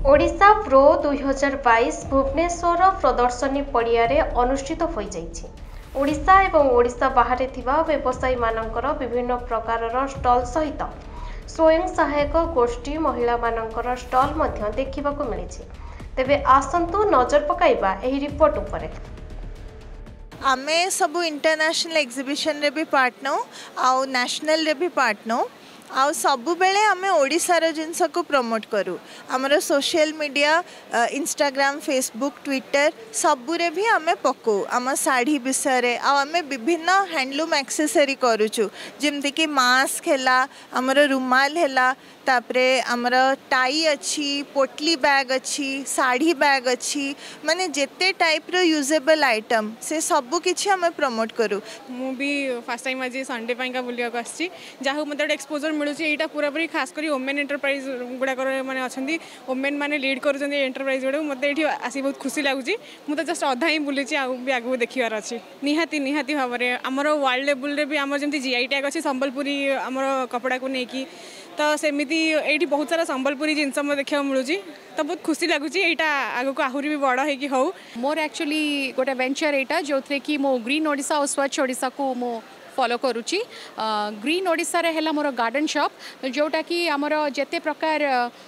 Odisha pro 2022 Bhubaneswar प्रदर्शनी पड़िया अनुष्ठित हो जाइछि। ओडिशा एवं ओडिशा बाहर थिबा व्यवसायी मानकर विभिन्न प्रकार स्टॉल सहित स्वयं सहायक गोष्ठी महिला मानकर स्टॉल मध्य देखिबाकु मिलिछि। तेबे आसंतु नजर पकाइबा एही रिपोर्ट उपरे। आमे सबु इंटरनेशनल एग्जिबिशन रे भी पार्ट नौ आउ नेशनल रे भी पार्ट नौ आउ सबु बेले आमे ओडिशार जिनस को प्रमोट करूँ। आमर social media Instagram Facebook Twitter सबुरे भी आमे पकौ आम साड़ी विषय आमे विभिन्न हैंडलूम एक्सेसरी करूचु जमती कि मास्क है आमर रुमाल है तापरे आमर टाई अच्छी पोटली बैग अच्छी साड़ी बैग अच्छी माने जेते टाइप रो यूजेबल आइटम से सबु किछि हमें प्रमोट करू। मु भी फर्स्ट टाइम आज संडे पाइका बुलिया को आछि जाहु मते एक्सपोजर मिलुछि। एटा पूरा पूरी खास करी वुमेन एंटरप्राइज गुडा कर माने अछंती वुमेन माने लीड करूछंती एंटरप्राइज गुडा मते एठी आसी बहुत खुशी लागुछि। मु तो जस्ट अधा ही बुलिछि आ भी आगु देखिवार अछि। निहाती निहाती भाबरे हमर वर्ल्ड लेवल रे भी हमर जेंती जीआई टैग अछि संबलपुरी हमर कपड़ा को नेकी तो सेमिति एठी बहुत सारा संबलपुरी जिनस देखा मिलूँ तो बहुत खुशी लगुच। यहाँ आग को आहरी भी बड़ हो हो मोर एक्चुअली गोटे वेंचर यहाँ जो थे कि मो ग्रीन ओडिशा और स्वच्छ ओडिशा को मो फॉलो करुच्ची। ग्रीन ओडिशा रे हैला मोर गार्डन शॉप जोटा कि आमर जेते प्रकार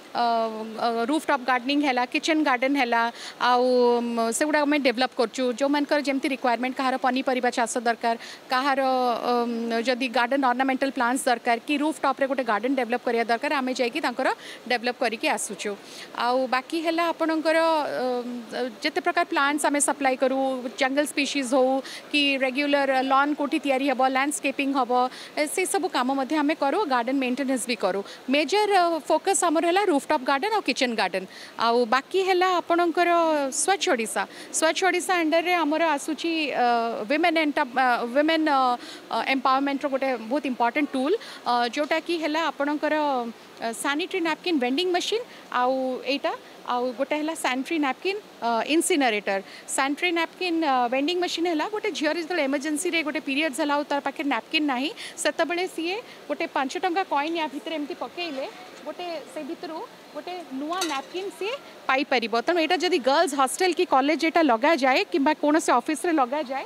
रूफटॉप गार्डनिंग हैला किचन गार्डन हैला आउ से गुडा मैं डेवलप करचु जो मानकर जेमती रिक्वायरमेंट कहार पनीपरिबा चाष दरकार कहार जदि गार्डन ऑर्नामेंटल प्लांट्स दरकार कि रूफटॉप रे गोटे गार्डन डेवलप करिया दरकार आमे जाइकी तांकर डेवलप करके आसुचु। आउ बाकी हैला आपणकर जेते प्रकार प्लांट्स आमे सप्लाई करू जंगल स्पीशीज हो कि रेगुलर लॉन कोठी तयारी हबो लैंडस्केपिंग हबो से सब काम मध्ये आमे करू गार्डन मेंटेनेंस भी करू। मेजर फोकस हमर हैला रूफटॉप गार्डन और किचन गार्डन आउ बाकी हैला आपणकर स्वच्छ ओडिशा अंडर रे हमर आसुची विमेन एम्पावरमेंट रो गोटे बहुत इंपोर्टेंट टूल जोटा कि हैला आपणकर सैनिटरी नैपकिन वेंडिंग मशीन आउ एटा आउ गोटे है sanitary napkin incinerator sanitary napkin vending machine है गोटे झीर जो एमरजेंसी रे गोटे पीरियड्स है तार पाखे नैपकिन ना से सीए गोटे 5 टंका कॉइन या भितर एमती पकेले गोटे से भितर गोटे नुआ नैपकिन सी पाई परिबो। तेणु यहाँ जदि गर्ल्स हॉस्टल कि कॉलेज एटा लगा जाए कि कौन से ऑफिस रे लगा जाए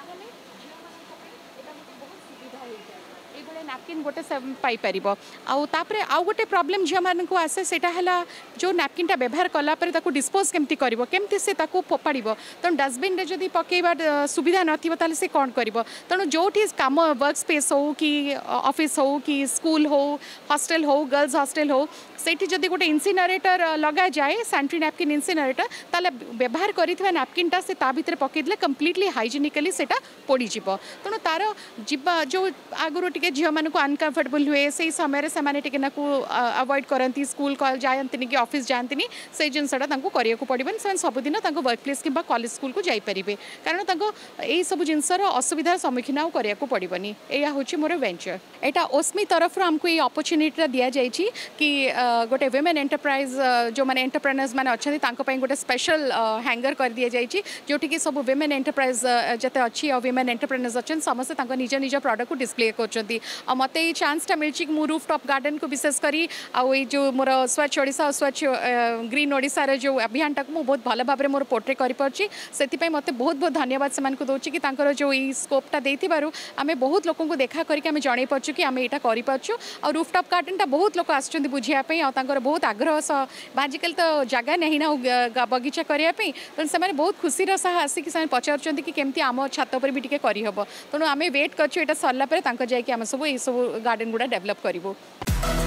नैपकिन गोटे पाई परिबो। आउ तापरे आउ गोटे प्रॉब्लम झिया मान को आसे सेटा हला जो नैपकिन टा व्यवहार कला पर ताको डिस्पोज केमती करिवो केमती से ताको फोपाड़िबो। तेणु डस्टबिन रे जदि पकेइबा सुविधा नथिबो ताले से कोन करिवो। तेणु जोठी काम वर्क स्पेस हो कि ऑफिस हो कि स्कूल हो हॉस्टल हो गर्ल्स हॉस्टल हो सेठी जदि गोटे इनसिनरेटर लगा जाए सैनिटरी नैपकिन इनसिनरेटर ताले व्यवहार करिथबा नैपकिन टा से ता भितर पकेइले कंप्लीटली हाइजीनिकली सेटा पोड़ी जिवो। तेणु तार जिबा जो आगुरो टिके झिया मान को अनकंफर्टेबल हुए से समय से माने टिके नाकू अवॉइड करंती स्कूल कॉल जायंतनी कि ऑफिस जायंतनी से जिनसटा तांको करिया को पड़िबन से सबुदिन तांको वर्क प्लेस किबा कॉलेज स्कूल को जाई परिबे कारण तांको एई सब जिनसर असुविधार सम्मुखीन आ करिया को पड़िबनी। एया होची मोर वेंचर एटा ओस्मी तरफ हमको ये अपॉर्चुनिटी दिया जाइछि कि गोटे वुमेन एंटरप्राइज जो माने एंटरप्रेन्योर्स माने अच्छे तांको पई गोटे स्पेशल हैंगर कर दिया जाइछि जोठी कि सब वुमेन एंटरप्राइज जते अच्छी और वुमेन एंटरप्रेन्योर्स अच्छन समस्त तांको निज निज प्रोडक्ट को डिस्प्ले करछंती। आ मते ये चांस टा मिलछि कि मु रूफटॉप गार्डन को विशेष करी आ जो मोर स्वच्छ ओडिशा और स्वच्छ ग्रीन ओडिशा रे जो अभियान टा को बहुत भल भाबरे मोर पोर्ट्रे करि परछि सेति पई मते बहुत बहुत धन्यवाद समान को दोछि कि तांकर जो ई स्कोप टा देथिबारु आमे बहुत लोकन को देखा करके आमे जणै परछु कि आमे एटा करि परछु। और रूफटॉप गार्डन टा बहुत लोक आछछन्ती बुझिया पई आ तांकर बहुत आग्रह आजिकल तो जगह नहीं ना बगीचा करने तेणु से बहुत खुशी सह आसिक पचार कि केमती आम छात पर भी टिके करहब। तेणु आम वेट कर सरला जाकि आम सब ये सब गार्डन गुड़ा डेवलप करूँ।